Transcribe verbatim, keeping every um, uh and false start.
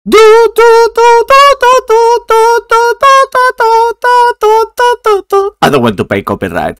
Do, do, do, do, do, do, do, do, do, do, do, do, do, do, do. I don't want to pay copyright.